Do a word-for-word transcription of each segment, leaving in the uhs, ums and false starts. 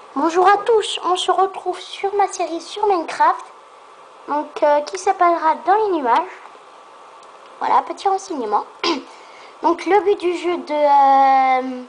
Bonjour à tous, on se retrouve sur ma série sur Minecraft, donc euh, qui s'appellera Dans les nuages. Voilà, petit renseignement. Donc le but du jeu de euh,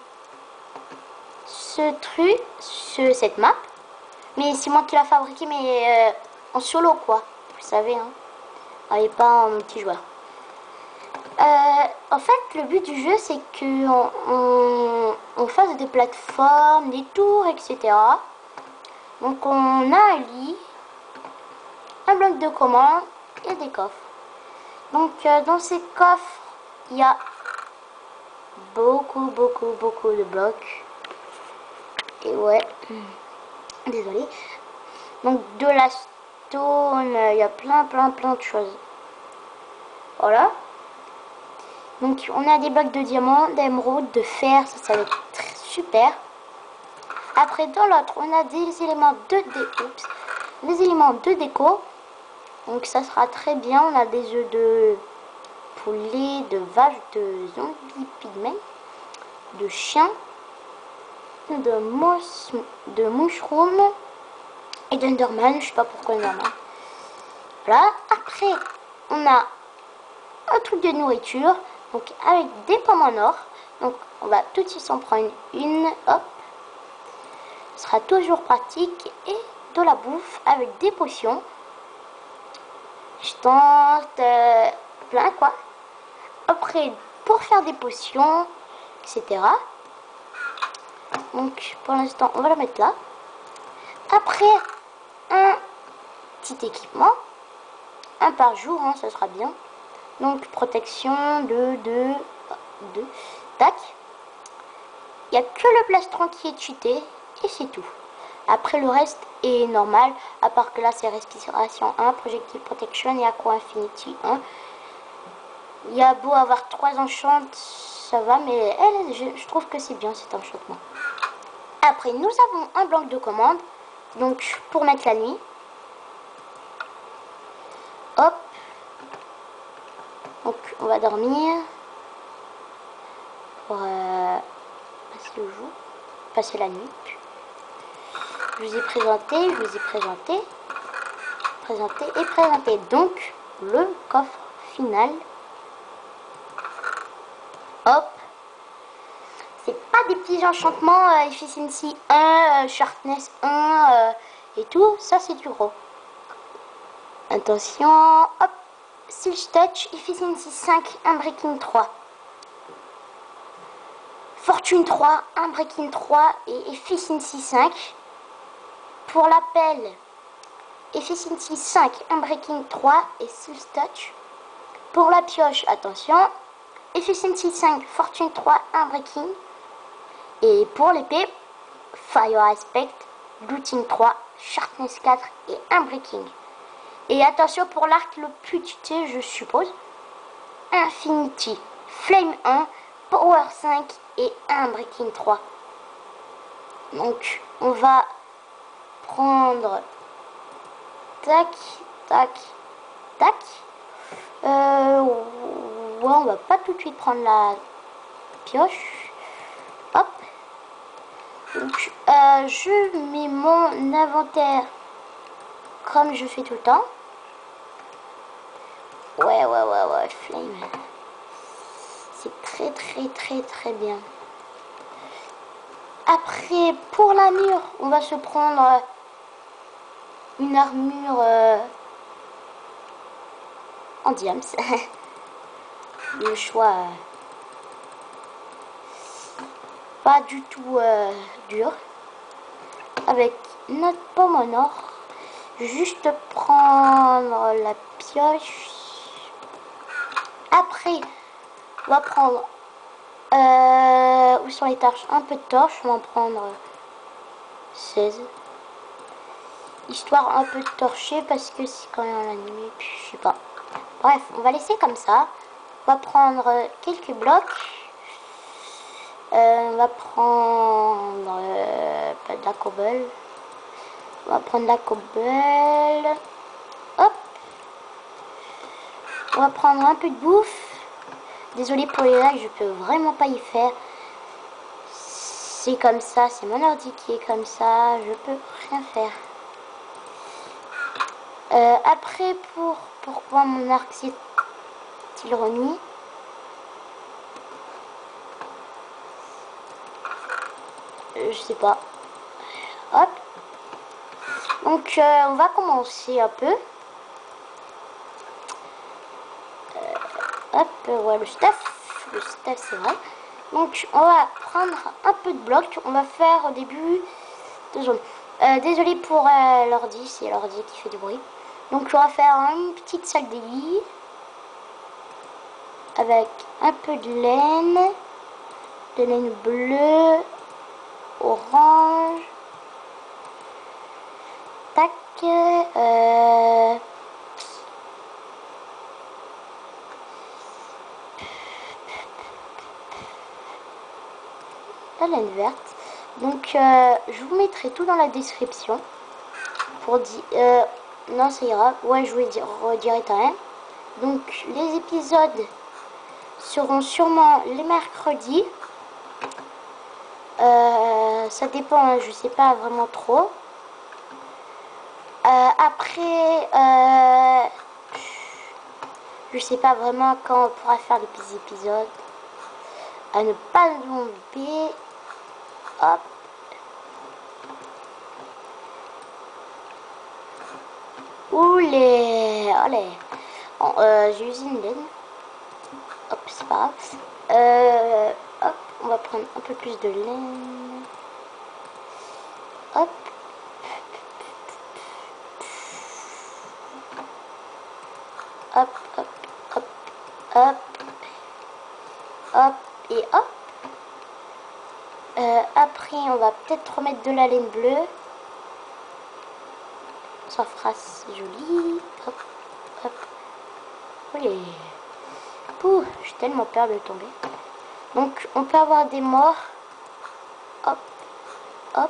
ce truc, ce, cette map, mais c'est moi qui l'a fabriqué, mais euh, en solo quoi, vous savez, hein, et pas en multijoueur. Euh, en fait, le but du jeu, c'est que on, on, on fasse des plateformes, des tours, et cetera. Donc on a un lit, un bloc de commande et des coffres. Donc euh, dans ces coffres, il y a beaucoup, beaucoup, beaucoup de blocs. Et ouais, désolé. Donc de la stone, il y a plein, plein, plein de choses. Voilà. Donc on a des blocs de diamants, d'émeraude, de fer, ça, ça va être très super. Après dans l'autre, on a des éléments de déco, des éléments de déco. Donc ça sera très bien. On a des œufs de poulet, de vache, de zombies pygmées, de chiens, de mousse, de mushroom et d'enderman. Je sais pas pourquoi enderman. Voilà. Après, on a un truc de nourriture. Donc avec des pommes en or. Donc on va tout de suite s'en prendre une. Hop. Ce sera toujours pratique. Et de la bouffe avec des potions. Je tente euh, plein quoi. Après, pour faire des potions, et cetera. Donc pour l'instant, on va la mettre là. Après, un petit équipement. Un par jour, hein, ça sera bien. Donc protection de deux, deux. Tac. Il n'y a que le plastron qui est cheaté. Et c'est tout. Après le reste est normal. À part que là c'est respiration un, projectile protection et aqua infinity un. Il y a beau avoir trois enchantes, ça va, mais elle, je, je trouve que c'est bien cet enchantement. Après, nous avons un bloc de commande, donc pour mettre la nuit. Hop. Donc on va dormir. Pour euh, passer le jour, passer la nuit. Je vous ai présenté, je vous ai présenté, présenté et présenté. Donc le coffre final. Hop. C'est pas des petits enchantements euh, Efficiency un, euh, Sharpness un euh, et tout. Ça c'est du gros. Attention. Hop. Silge Touch, Efficiency cinq, Unbreaking trois. Fortune trois, Unbreaking trois et Efficiency cinq. Pour l'appel, Efficiency cinq, Unbreaking trois et Silge Touch. Pour la pioche, attention. Efficiency cinq, Fortune trois, Unbreaking. Et pour l'épée, Fire Aspect, Looting trois, Sharpness quatre et Unbreaking. Et attention pour l'arc le plus cheaté, je suppose. Infinity, Flame un, Power cinq et Unbreaking trois. Donc on va prendre tac, tac, tac. Euh, ouais, on va pas tout de suite prendre la pioche. Hop. Donc, euh, je mets mon inventaire comme je fais tout le temps. Ouais, ouais, ouais, ouais, flame. C'est très, très, très, très bien. Après, pour l'armure, on va se prendre une armure euh, en diams. Le choix euh, pas du tout euh, dur. Avec notre pomme en or. Juste prendre la pioche. Après, on va prendre euh, où sont les torches? Un peu de torches. On va en prendre seize. Histoire un peu de torcher parce que c'est quand même la nuit. Puis je sais pas. Bref, on va laisser comme ça. On va prendre quelques blocs. Euh, on va prendre euh, de la cobble. On va prendre la cobble. Hop. On va prendre un peu de bouffe. Désolé pour les lags, je peux vraiment pas y faire. c'est comme ça, c'est mon ordi qui est comme ça, je peux rien faire. Euh, après, pour pourquoi mon arc s'est-il remis? Euh, je sais pas. Hop. Donc, euh, on va commencer un peu. Euh, hop, ouais, le stuff. Le stuff, c'est vrai. Donc, on va prendre un peu de blocs. On va faire au début deux zones. Euh, désolé pour euh, l'ordi, c'est l'ordi qui fait du bruit. Donc, on va faire une petite salle de lit avec un peu de laine, de laine bleue, orange. Tac. Euh... La laine verte. Donc, euh, je vous mettrai tout dans la description. Pour dire... Euh, non, ça ira. Ouais, je vous dire, redirai quand même. Donc, les épisodes seront sûrement les mercredis. Euh, ça dépend, hein, je sais pas vraiment trop. Euh, après, euh, je sais pas vraiment quand on pourra faire les petits épisodes. À ne pas louper. Hop. Oulé. Allez. Bon, euh, j'ai usé une laine. Hop, c'est pas grave. Euh, hop, on va prendre un peu plus de laine. Hop. Hop, hop, hop, hop. Hop, et hop. Euh, après, on va peut-être remettre de la laine bleue. Ça fera joli. Hop, hop. Oui. Ouh, j'ai tellement peur de tomber. Donc, on peut avoir des morts. Hop, hop.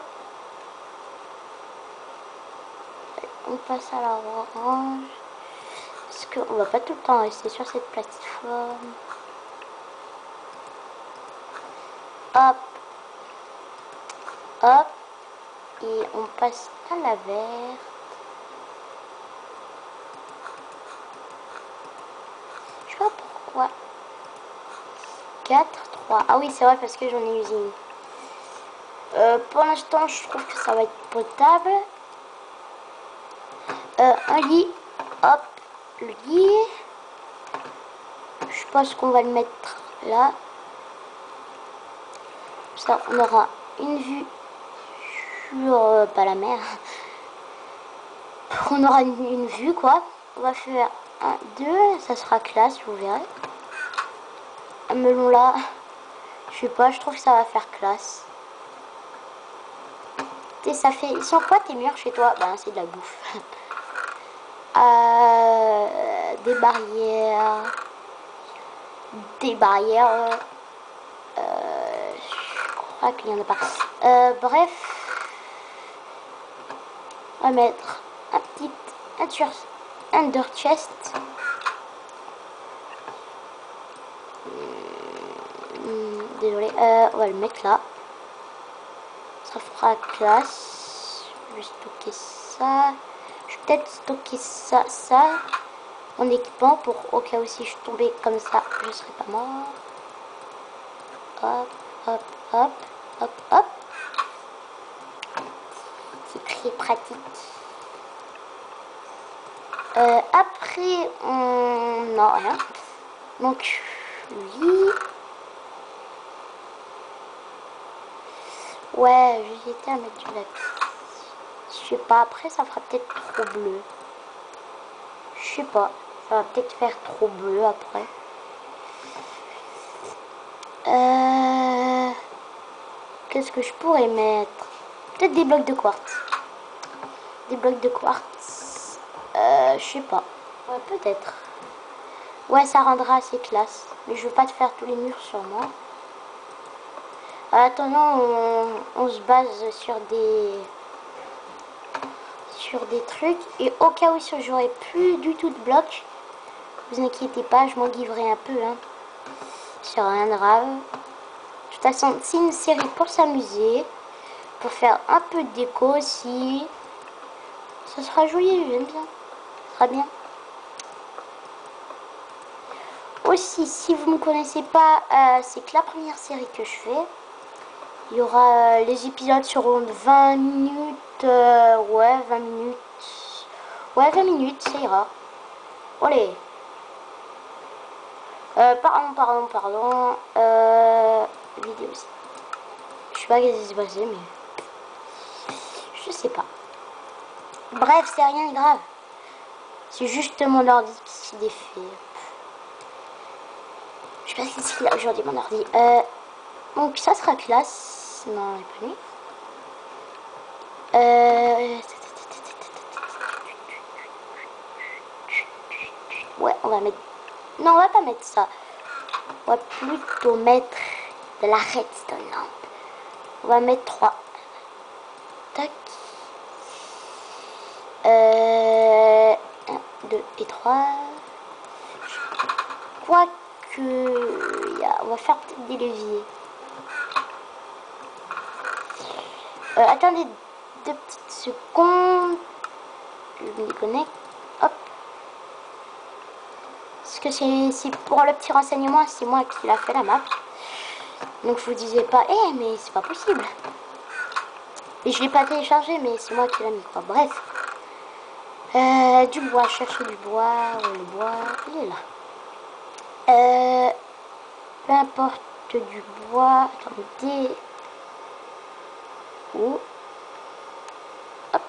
On passe à la orange. Parce qu'on va pas tout le temps rester sur cette plateforme. Hop. Hop. Et on passe à la verte. Je sais pas pourquoi. quatre, trois. Ah oui, c'est vrai parce que j'en ai usé une. Euh, pour l'instant, je trouve que ça va être potable. Euh, un lit. Hop. Le lit. Je pense qu'on va le mettre là. Ça, on aura une vue sur euh, pas la mer. On aura une, une vue quoi. On va faire un, deux, ça sera classe, vous verrez. Un melon là, je sais pas, je trouve que ça va faire classe. Et ça fait, ils sont quoi tes murs chez toi? Ben c'est de la bouffe. euh, des barrières, des barrières. Euh, je crois qu'il y en a pas. Euh, bref, on va mettre un petit under chest. Hum, désolé, euh, on va le mettre là. Ça fera classe. Je vais stocker ça. Je vais peut-être stocker ça, ça en équipement pour au cas où si je tombais comme ça, je serais pas mort. Hop, hop, hop, hop, hop. C'est très pratique. Euh, après, on... non, rien. Donc, oui. Ouais, j'hésitais à mettre du lapis. Je sais pas, après ça fera peut-être trop bleu. Je sais pas, ça va peut-être faire trop bleu après. Euh... Qu'est-ce que je pourrais mettre? Peut-être des blocs de quartz. Des blocs de quartz. Euh, je sais pas. Ouais, peut-être. Ouais, ça rendra assez classe. Mais je veux pas te faire tous les murs sur moi. Attendant, on, on se base sur des sur des trucs. Et au cas où j'aurais plus du tout de blocs, vous inquiétez pas, je m'en guiverai un peu. Hein. C'est rien de grave. De toute toute façon, c'est une série pour s'amuser, pour faire un peu de déco aussi. Ça sera joli, j'aime bien. Ça sera bien. Aussi, si vous ne me connaissez pas, euh, c'est que la première série que je fais. Il y aura euh, les épisodes seront de vingt minutes. Euh, ouais, vingt minutes. Ouais, vingt minutes, ça ira. Allez. Euh, pardon, pardon, pardon. Euh, vidéo aussi. Je sais pas ce qui s'est passé, mais je sais pas. Bref, c'est rien de grave. C'est juste mon ordi qui s'est défait. Je sais pas ce qu'il a aujourd'hui, mon ordi. Euh, donc, ça sera classe. Non, il est pas mis. Euh... Ouais, on va mettre... Non, on va pas mettre ça. On va plutôt mettre de la redstone lampe. On va mettre trois. Tac. Euh... un, deux et trois. Quoique... Y a... On va faire peut-être des leviers. Euh, attendez deux petites secondes. Je me déconnecte. Hop. Parce que c'est pour le petit renseignement, c'est moi qui l'a fait la map. Donc vous disiez pas, eh hey, mais c'est pas possible. Et je l'ai pas téléchargé, mais c'est moi qui l'a mis quoi. Bref. Euh, du bois, chercher du bois. Ouais, le bois, il est là. Euh, peu importe du bois. Attendez. Oh. Hop.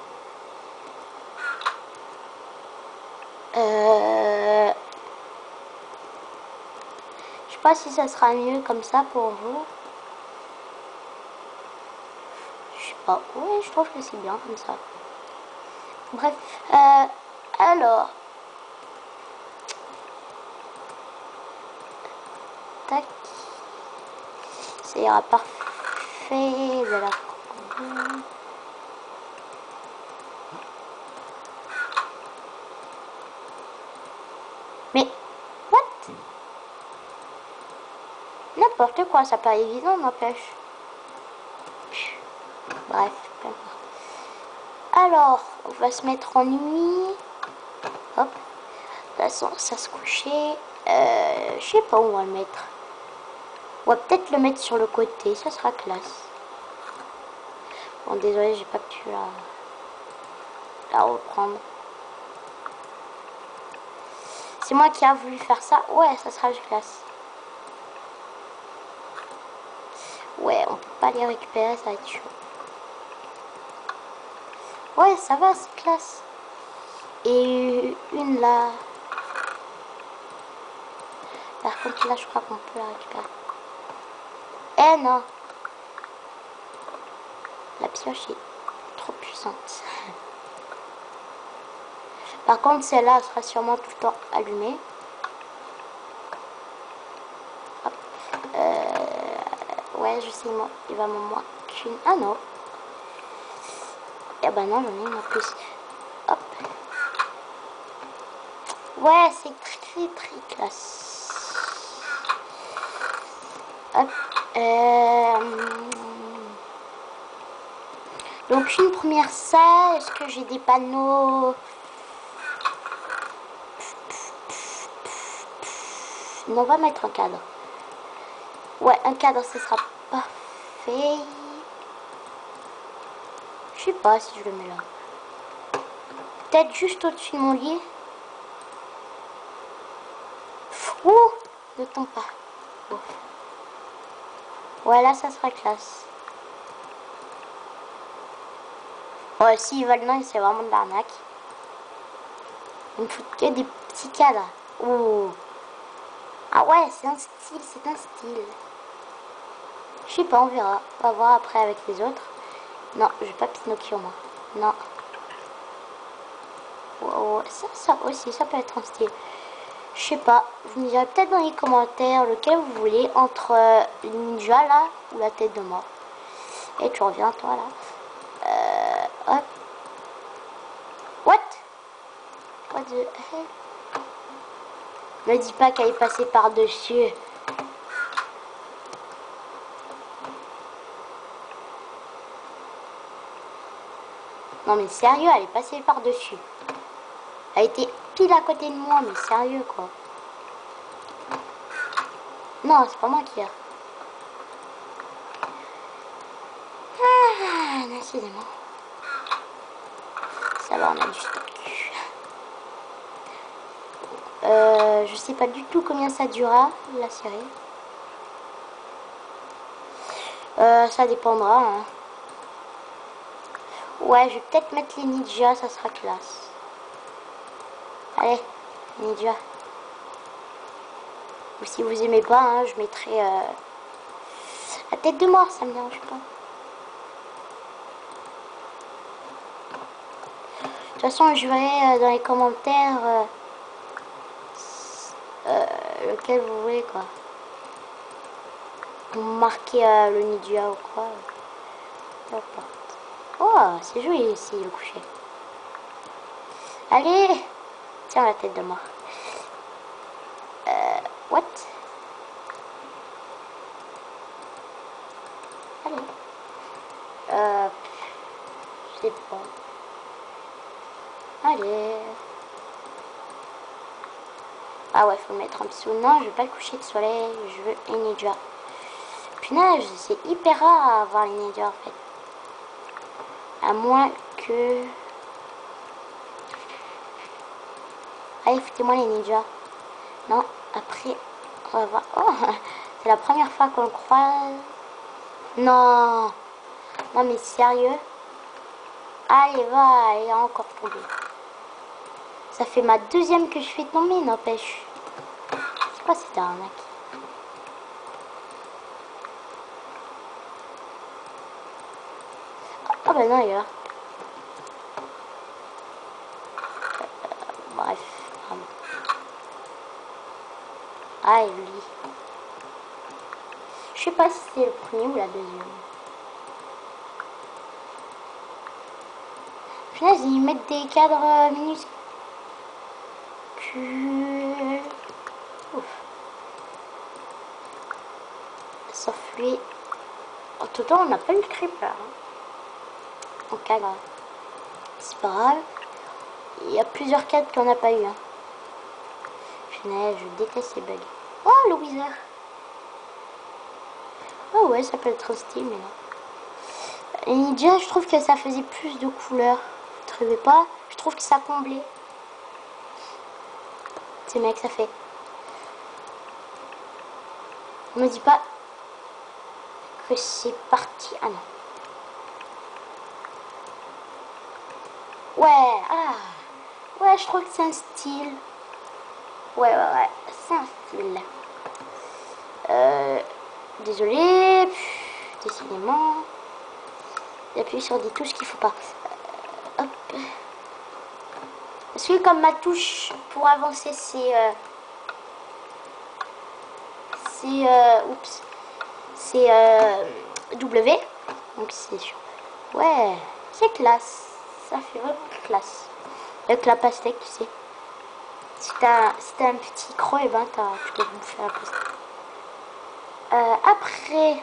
Euh, je sais pas si ça sera mieux comme ça pour vous. Je sais pas. Oui, je trouve que c'est bien comme ça. Bref. Euh, alors. Tac. Ça ira parfait. De la... Mais, what? N'importe quoi, ça paraît évident, n'empêche. Bref, peu importe. Alors, on va se mettre en nuit. Hop. De toute façon, ça se coucher. Euh, je sais pas où on va le mettre. On va peut-être le mettre sur le côté, ça sera classe. Bon, désolé, j'ai pas pu la, la reprendre. C'est moi qui a voulu faire ça. Ouais, ça sera classe. Ouais, on peut pas les récupérer, ça va être chaud. Ouais, ça va, c'est classe. Et une là. Par contre, là, je crois qu'on peut la récupérer. Eh non. La pioche est trop puissante. Par contre, celle-là sera sûrement tout le temps allumée. Hop. Euh, ouais, je sais, moi, il va m'en manquer une. Ah non. Eh ben non, j'en ai une en plus. Hop. Ouais, c'est très très classe. Hop. Euh... Donc une première salle. Est-ce que j'ai des panneaux? On va mettre un cadre. Ouais, un cadre, ce sera parfait. Je sais pas si je le mets là. Peut-être juste au-dessus de mon lit. Ouh, ne tombe pas. Oh. Ouais, là, ça sera classe. Ouais, s'ils veulent, non, c'est vraiment de l'arnaque. Il me faut que des petits cadres. Oh. Ah ouais, c'est un style, c'est un style. Je sais pas, on verra. On va voir après avec les autres. Non, je vais pas Pinocchio, moi. Non. Oh, ça, ça aussi, ça peut être un style. Je sais pas. Vous me direz peut-être dans les commentaires lequel vous voulez entre euh, le ninja là ou la tête de mort. Et tu reviens, toi là. Euh, hop. What? What the hell? Me dis pas qu'elle est passée par-dessus. Non mais sérieux, elle est passée par-dessus. Elle était pile à côté de moi, mais sérieux quoi. Non, c'est pas moi qui a. Ah, décidément. Ça va, on a du stock. Euh, je sais pas du tout combien ça durera, la série. Euh, ça dépendra. Hein. Ouais, je vais peut-être mettre les ninjas, ça sera classe. Allez, ninja. Ou si vous aimez pas, hein, je mettrai euh, la tête de mort, ça me dérange pas. De toute façon, je verrai euh, dans les commentaires euh, euh, lequel vous voulez, quoi. Vous marquez euh, le ninja ou quoi. N'importe. Oh, c'est joli ici, le coucher. Allez, tiens la tête de mort. Euh, what? Allez. Euh, je sais pas. Allez. Ah ouais, faut le mettre en dessous. Non, je veux pas le coucher de soleil. Je veux un ninja. Punaise, c'est hyper rare à avoir les ninjas en fait. À moins que... Allez, foutez-moi les ninjas. Non, après, on va voir. Oh, c'est la première fois qu'on le croise. Non. Non mais sérieux. Allez, va, elle est encore tombée. Ça fait ma deuxième que je fais tomber, n'empêche. C'est quoi cette arnaque? Ah bah non, il est là. Euh, bref. Ah, et lui. Je sais pas si c'est le premier ou la deuxième. Finalement, ils mettent des cadres minuscules. Ouf. Sauf lui. En tout cas, on n'a pas eu le creeper. Hein. En cadre. C'est pas grave. Il y a plusieurs cadres qu'on n'a pas eu. Hein. Finalement, je déteste ces bugs. Oh, le wizard. Oh ouais, ça peut être un style, mais non. Et Ninja, je trouve que ça faisait plus de couleurs. Vous trouvez pas? Je trouve que ça comblait. C'est mec, ça fait. On me dit pas que c'est parti. Ah non. Ouais, ah. Ouais, je trouve que c'est un style. Ouais, ouais, ouais. C'est un style. Euh, désolé. Décidément. J'appuie sur des touches qu'il faut pas. Euh, hop. Parce que comme ma touche pour avancer, c'est... Euh, c'est... Euh, oups. C'est euh, W. Donc c'est sûr. Ouais, c'est classe. Ça fait vraiment classe. Avec la pastèque, tu sais. Si t'as si t'as un petit creux, et ben tu peux bouffer la pastèque. Euh, après...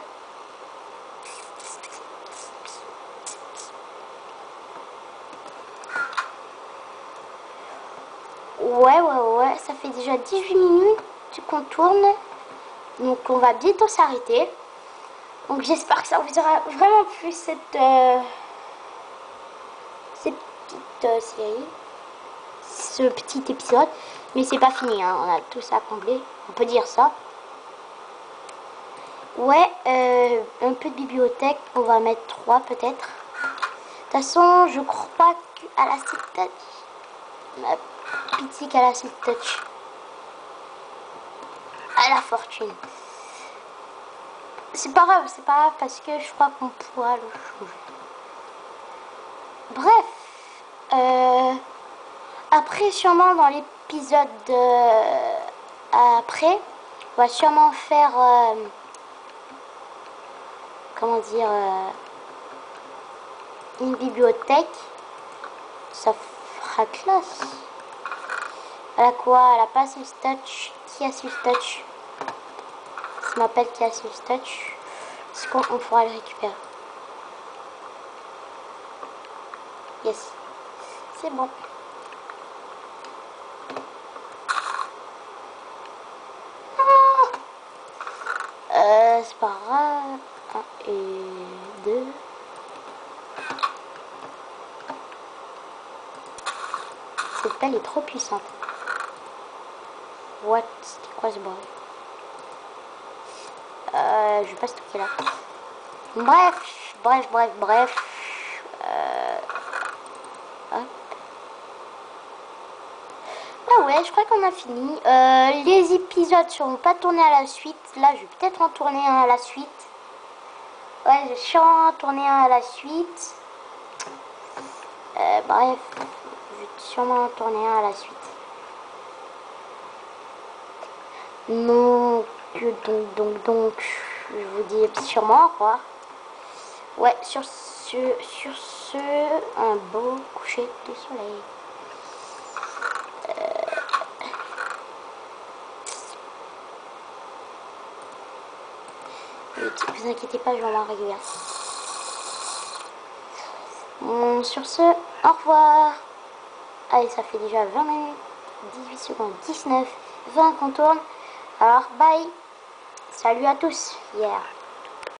Ouais, ouais, ouais. Ça fait déjà dix-huit minutes qu'on tourne. Donc on va bientôt s'arrêter. Donc j'espère que ça vous aura vraiment plu cette, euh, cette petite euh, série. Ce petit épisode. Mais c'est pas fini, hein. On a tout ça à combler. On peut dire ça. Ouais, euh, un peu de bibliothèque. On va mettre trois peut-être. De toute façon, je crois pas qu'à la Silk Touch. Ma pitié qu'à la Silk Touch. À la fortune. C'est pas grave, c'est pas grave parce que je crois qu'on pourra le changer. Bref. Euh, après, sûrement dans l'épisode euh, après, on va sûrement faire... Euh, comment dire... Euh, une bibliothèque. Ça fera classe. Elle a quoi? Elle a pas Silk Touch. Qui a Silk Touch? Ça m'appelle qui a Silk Touch. Est-ce qu'on pourra le récupérer? Yes. C'est bon. Ah euh, c'est pas grave. Un et deux. Cette pelle est trop puissante. What? C'était quoi ce bordel? Euh, je vais pas stocker là. Bref, bref, bref, bref. Euh... Hop. Ah ouais, je crois qu'on a fini. Euh, les épisodes seront pas tournés à la suite. Là, je vais peut-être en tourner un à la suite. Ouais, je vais sûrement en tourner un à la suite. Euh, bref, je vais sûrement en tourner un à la suite. Donc, donc, donc, donc, je vous dis sûrement au revoir. Ouais, sur ce, sur ce, un beau coucher de soleil. Ne vous inquiétez pas, je vais en régulière. Bon, sur ce, au revoir. Allez, ça fait déjà vingt minutes, dix-huit secondes, dix-neuf, vingt qu'on tourne. Alors, bye. Salut à tous. Yeah.